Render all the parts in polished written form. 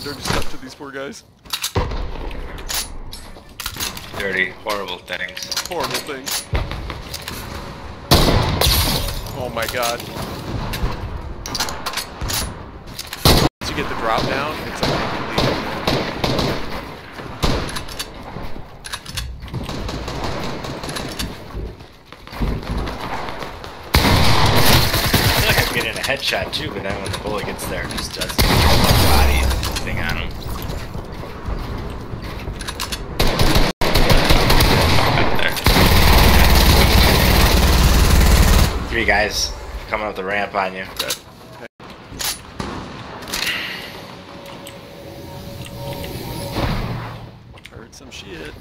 dirty stuff to these poor guys. Dirty, horrible things. Horrible things. Oh my god. Once you get the drop down, it's like getting a headshot too, but then when the bullet gets there, it just does a body thing on him. Up there. 3 guys coming up the ramp on you. Okay. Heard some shit.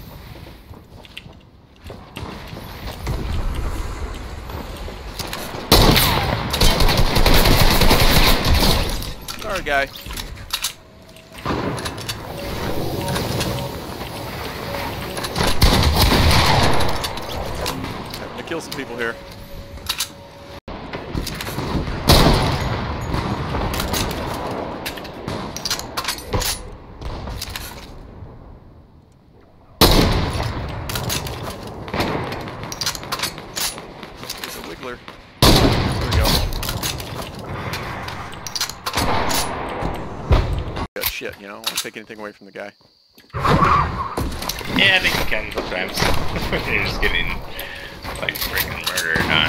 Sorry, guy. Having to kill some people here. There's a wiggler. There we go. Shit, you know, I don't want to take anything away from the guy. Yeah, I think you can sometimes. You're just getting, like, freaking murdered, huh?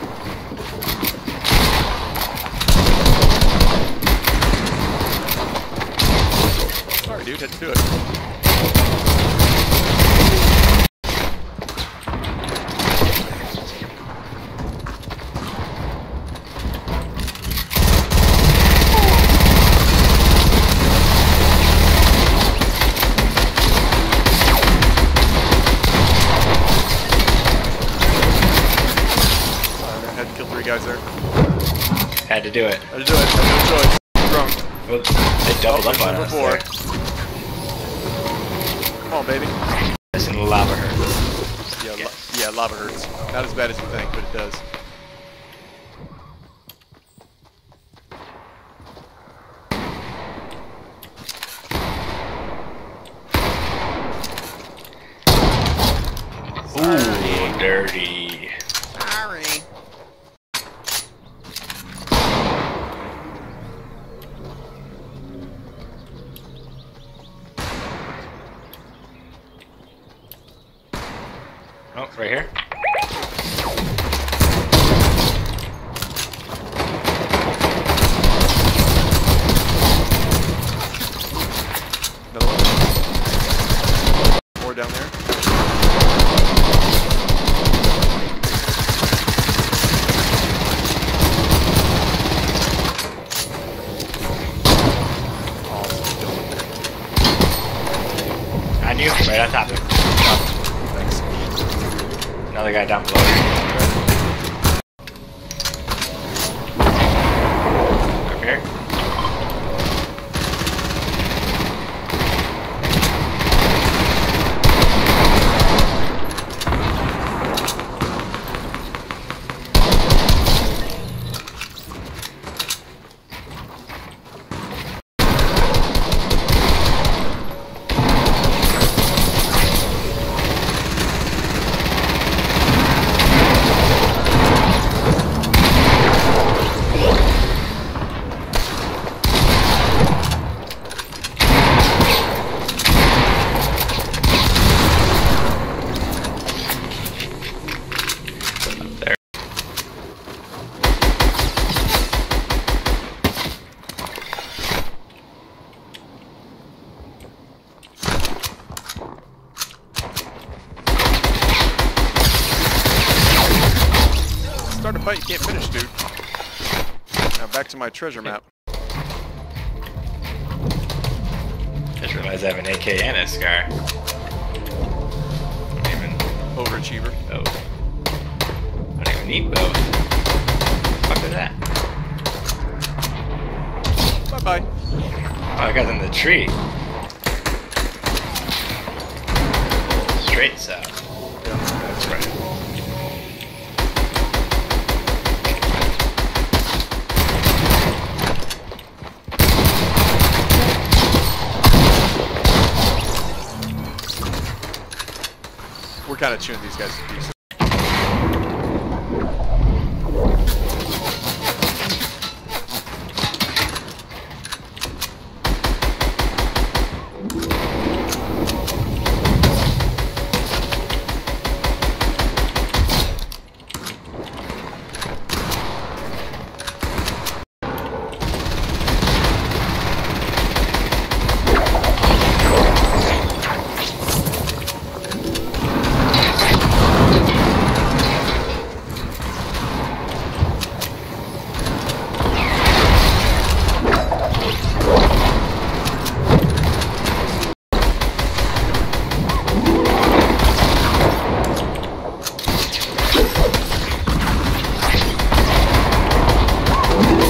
Sorry, dude, had to do it. Guys there. Had to do it. Had to do it. Had no choice. Drunk. Well, they doubled up on us there. Come on, baby. Listen to lava hurts. Yeah, yeah, lava hurts. Not as bad as you think, but it does. Ooh, dirty. Sorry. Oh, right here. Another one. More down there. On you, right on top of him. Another guy down below. Up here. Start a fight you can't finish, dude. Now back to my treasure map. Just realized I have an AK and a SCAR. I don't even... Overachiever. Oh. I don't even need both. What the fuck is that? Bye-bye. Oh, I got in the tree. Straight south. Yeah, that's right. kind of chewing these guys to pieces.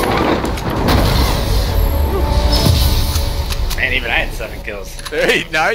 Man, even I had 7 kills. Hey, nice.